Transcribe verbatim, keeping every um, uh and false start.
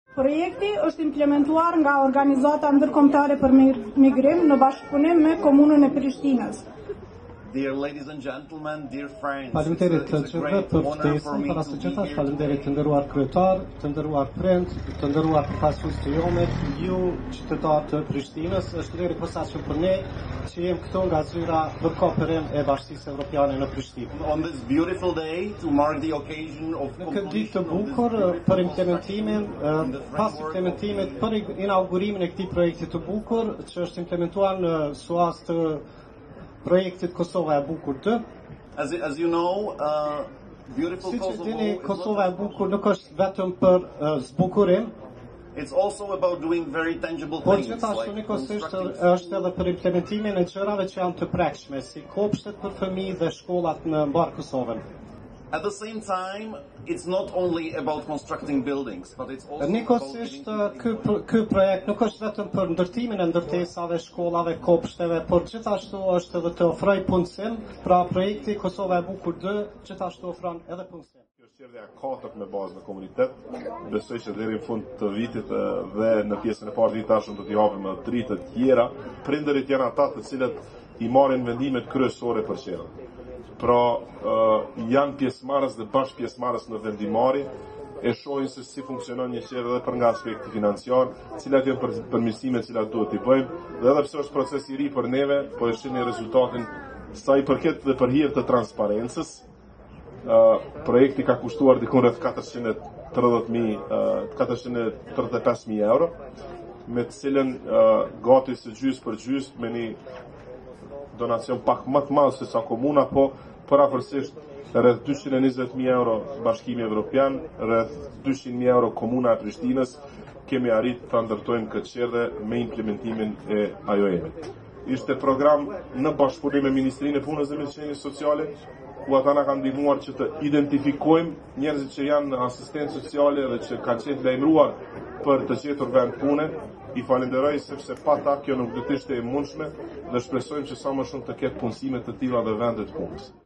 Projekti është implementuar nga organizata ndërkombëtare për migrim në bashkëpunim me Komunën e Prishtinës. Dear ladies and gentlemen, dear friends, Faleminderit të gjithëve për ftesën, para së gjithas faleminderit të nderuar kryetar, të nderuar prend, të nderuar përfaqësues të Jomit, ju qytetarë të Prishtinës. Është vlerë posaçëm për ne që jem këtu nga zyra përkohëpërim e Bashkisë Evropiane në Prishtinë. On this beautiful day to mark the occasion of Në këtë ditë të bukur për implementimin, pas implementimit për inaugurimin e këtij projekti të bukur që është implementuar në suaz të projektit Kosova e Bukur dy. As, as you know, uh, beautiful Si që Kosovo dini, is Kosova e not- Bukur nuk është vetëm për uh, zbukurim, It's also about doing very tangible por things, gjithashtu like nikosisht constructing është edhe për implementimin e gjërave që janë të prekshme, si kopshtet për fëmijë dhe shkollat në mbar Kosovën. At the same time, it's not only about constructing buildings, but it's also Nikosisht about ky ky projekt nuk është vetëm për ndërtimin e ndërtesave, shkollave, kopshteve, por gjithashtu është edhe të ofrojë punësim, pra projekti Kosova e Bukur dy gjithashtu ofron edhe punësim. Kjo është qerdhja e katërt me bazë në komunitet. Besoj që deri në fund të vitit e, dhe në pjesën e parë të vitashëm do t'i japim edhe tri të tjera. Prindërit janë ata të cilët i marrin vendimet kryesore për qerdhjen. Pra uh, janë pjesëmarrës dhe bashkë pjesëmarrës në vendimarrje, e shohin se si funksionon një qerdhje edhe për nga aspekti financiar, cilat janë për, përmirësimet cilat duhet t'i bëjmë, dhe edhe pse është proces i ri për neve, po e shihni rezultatin sa i përket dhe për hir të transparencës. Uh, projekti ka kushtuar diku rreth katërqind e tridhjetë mijë, uh, katërqind e tridhjetë e pesë mijë euro, me të cilën uh, gati së gjysmë për gjysmë me një donacion pak më të madh se sa komuna, po përafërsisht rreth dyqind e njëzet mijë euro Bashkimi Evropian, rreth dyqind mijë euro Komuna e Prishtinës, kemi arrit të ndërtojmë këtë qerdhe me implementimin e A J O M-it. Ishte program në bashkëpunim me Ministrinë e Punës dhe Mirëqenies Sociale, ku ata na kanë ndihmuar që të identifikojmë njerëzit që janë në asistencë sociale dhe që kanë qenë të lajmëruar për të gjetur vend pune. I falenderoj sepse pa ta kjo nuk do të ishte e mundshme dhe shpresojmë që sa më shumë të ketë punësime të tilla dhe vende të punës.